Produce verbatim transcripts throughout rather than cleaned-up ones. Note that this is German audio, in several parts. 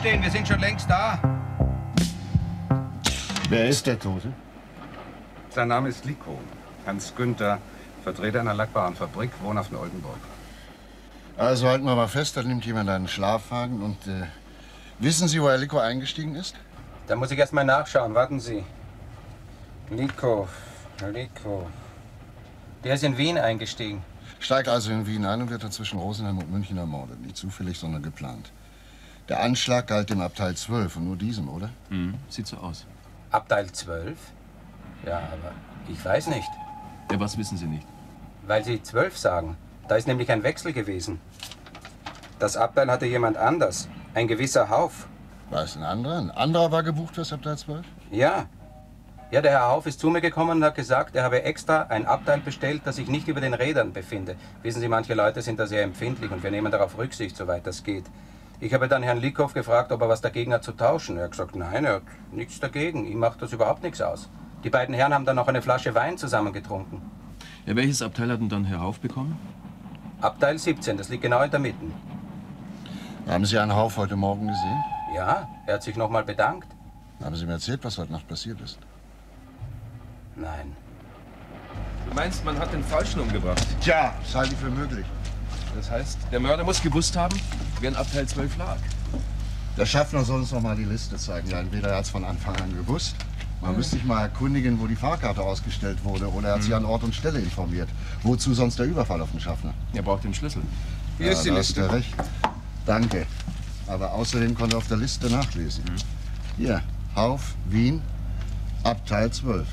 stehen, wir sind schon längst da. Wer ist der Tote? Sein Name ist Liko. Hans Günther, Vertreter einer Lackwarenfabrik, wohnhaft in Oldenburg. Also halten wir mal fest, da nimmt jemand einen Schlafwagen und äh, wissen Sie, wo Herr Liko eingestiegen ist? Da muss ich erst mal nachschauen, warten Sie. Liko, Liko. Der ist in Wien eingestiegen. Steigt also in Wien ein und wird dann zwischen Rosenheim und München ermordet. Nicht zufällig, sondern geplant. Der Anschlag galt dem Abteil zwölf und nur diesem, oder? Mhm, sieht so aus. Abteil zwölf? Ja, aber ich weiß nicht. Ja, was wissen Sie nicht? Weil Sie zwölf sagen. Da ist nämlich ein Wechsel gewesen. Das Abteil hatte jemand anders. Ein gewisser Hauf. War es ein anderer? Ein anderer war gebucht fürs Abteil zwölf? Ja. Ja, der Herr Hauf ist zu mir gekommen und hat gesagt, er habe extra ein Abteil bestellt, das sich nicht über den Rädern befinde. Wissen Sie, manche Leute sind da sehr empfindlich und wir nehmen darauf Rücksicht, soweit das geht. Ich habe dann Herrn Likow gefragt, ob er was dagegen hat zu tauschen. Er hat gesagt, nein, er hat nichts dagegen. Ihm macht das überhaupt nichts aus. Die beiden Herren haben dann noch eine Flasche Wein zusammen getrunken. Ja, welches Abteil hat denn dann Herr Hauf bekommen? Abteil siebzehn, das liegt genau in der Mitte. Haben Sie einen Hauf heute Morgen gesehen? Ja, er hat sich noch mal bedankt. Haben Sie mir erzählt, was heute Nacht passiert ist? Nein. Du meinst, man hat den Falschen umgebracht? Tja, das halte ich für möglich. Das heißt, der Mörder muss gewusst haben, wer in Abteil zwölf lag. Der Schaffner soll uns noch mal die Liste zeigen. Ja, entweder er hat es von Anfang an gewusst, man mhm. müsste sich mal erkundigen, wo die Fahrkarte ausgestellt wurde, oder er hat mhm. sich an Ort und Stelle informiert. Wozu sonst der Überfall auf den Schaffner? Er braucht den Schlüssel. Hier ja, ist die da Liste. Hast du recht. Danke. Aber außerdem konnte er auf der Liste nachlesen. Mhm. Hier, Hauf, Wien, Abteil zwölf.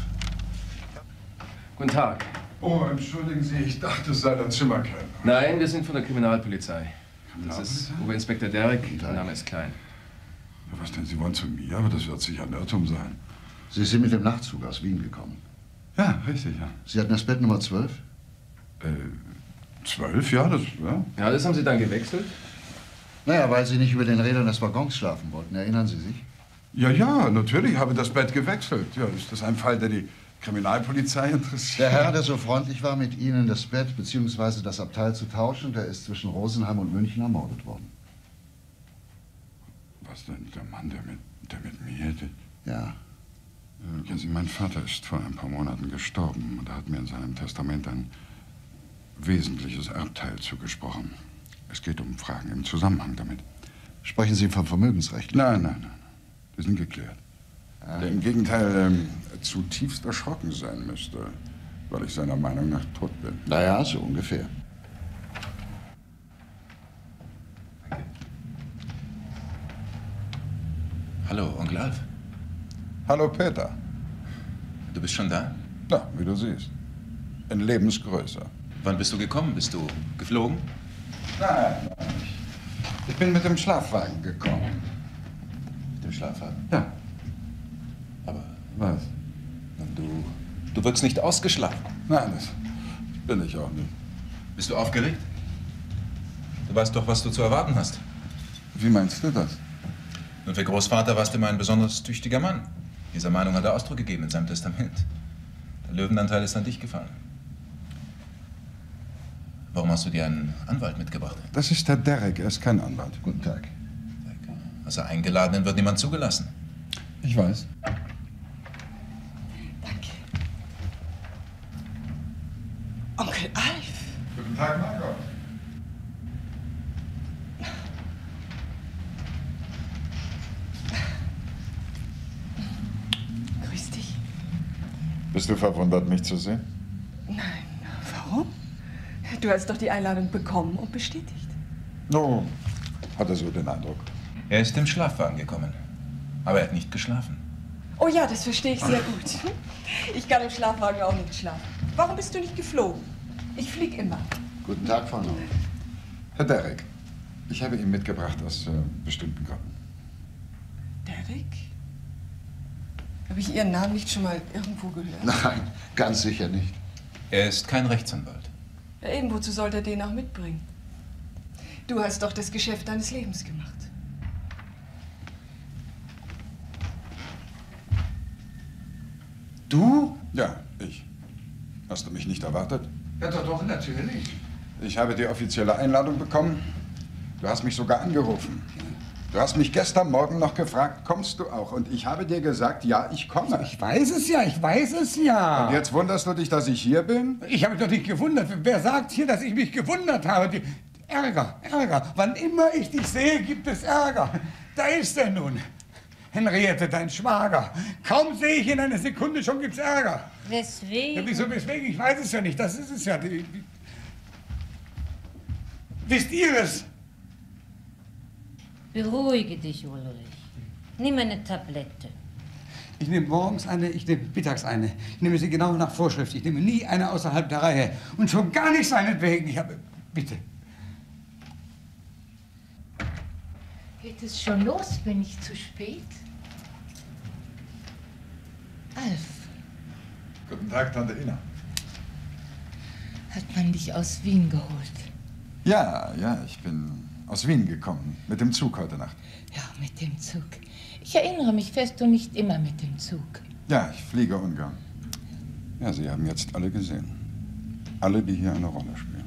Guten Tag. Oh, entschuldigen Sie, ich dachte, es sei der Zimmerkellner. Nein, wir sind von der Kriminalpolizei. Das ist Oberinspektor Derek, mein Name ist Klein. Ja, was denn, Sie wollen zu mir? Aber das wird sicher ein Irrtum sein. Sie sind mit dem Nachtzug aus Wien gekommen. Ja, richtig, ja. Sie hatten das Bett Nummer zwölf? Äh, zwölf? Ja, das, ja. Ja, das haben Sie dann gewechselt? Naja, weil Sie nicht über den Rädern des Waggons schlafen wollten. Erinnern Sie sich? Ja, ja, natürlich habe ich das Bett gewechselt. Ja, ist das ein Fall, der die Kriminalpolizei interessiert? Der Herr, der so freundlich war, mit Ihnen das Bett bzw. das Abteil zu tauschen, der ist zwischen Rosenheim und München ermordet worden. Was denn? Der Mann, der mit, der mit mir... Der, ja. Ja, Sie, mein Vater ist vor ein paar Monaten gestorben und er hat mir in seinem Testament ein wesentliches Erbteil zugesprochen. Es geht um Fragen im Zusammenhang damit. Sprechen Sie vom Vermögensrecht? Nein, nein, nein. Die sind geklärt. Ah. Der im Gegenteil ähm, zutiefst erschrocken sein müsste, weil ich seiner Meinung nach tot bin. Naja, so ungefähr. Danke. Hallo, Onkel Alf. Hallo, Peter. Du bist schon da? Ja, wie du siehst. In Lebensgröße. Wann bist du gekommen? Bist du geflogen? Nein, nein. Ich bin mit dem Schlafwagen gekommen. Mit dem Schlafwagen? Ja. Aber... Was? Du, du wirkst nicht ausgeschlafen. Nein, das bin ich auch nicht. Bist du aufgeregt? Du weißt doch, was du zu erwarten hast. Wie meinst du das? Und für Großvater warst du immer ein besonders tüchtiger Mann. Dieser Meinung hat er Ausdruck gegeben in seinem Testament. Der Löwenanteil ist an dich gefallen. Warum hast du dir einen Anwalt mitgebracht? Das ist der Derek, er ist kein Anwalt. Guten Tag. Als er eingeladen wird, wird niemand zugelassen. Ich weiß. Danke. Onkel Alf. Guten Tag, Margot. Grüß dich. Bist du verwundert, mich zu sehen? Nein, warum? Du hast doch die Einladung bekommen und bestätigt. No, hat er so den Eindruck. Er ist im Schlafwagen gekommen, aber er hat nicht geschlafen. Oh ja, das verstehe ich sehr gut. Ich kann im Schlafwagen auch nicht schlafen. Warum bist du nicht geflogen? Ich flieg immer. Guten Tag, Frau Neu. Herr Derek, ich habe ihn mitgebracht aus äh, bestimmten Gründen. Derek? Habe ich Ihren Namen nicht schon mal irgendwo gehört? Nein, ganz sicher nicht. Er ist kein Rechtsanwalt. Ja, eben, wozu sollte er den auch mitbringen? Du hast doch das Geschäft deines Lebens gemacht. Du? Ja, ich. Hast du mich nicht erwartet? Ja, doch, doch, natürlich. Ich habe die offizielle Einladung bekommen. Du hast mich sogar angerufen. Du hast mich gestern Morgen noch gefragt, kommst du auch? Und ich habe dir gesagt, ja, ich komme. Ich weiß es ja, ich weiß es ja. Und jetzt wunderst du dich, dass ich hier bin? Ich habe mich doch nicht gewundert. Wer sagt hier, dass ich mich gewundert habe? Die Ärger, Ärger. Wann immer ich dich sehe, gibt es Ärger. Da ist er nun. Henriette, dein Schwager. Kaum sehe ich ihn eine Sekunde, schon gibt's Ärger. Weswegen? Ja, wieso, weswegen? Ich weiß es ja nicht. Das ist es ja. Die, die... Wisst ihr es? Beruhige dich, Ulrich. Nimm eine Tablette. Ich nehme morgens eine, ich nehme mittags eine. Ich nehme sie genau nach Vorschrift. Ich nehme nie eine außerhalb der Reihe. Und schon gar nicht seinetwegen. Ich habe... Bitte. Geht es schon los, bin ich zu spät? Alf, Guten Tag, Tante Ina. hat man dich aus Wien geholt? Ja, ja, ich bin aus Wien gekommen. Mit dem Zug heute Nacht. Ja, mit dem Zug. Ich erinnere mich, fährst du nicht immer mit dem Zug? Ja, ich fliege ungern. Ja, Sie haben jetzt alle gesehen. Alle, die hier eine Rolle spielen.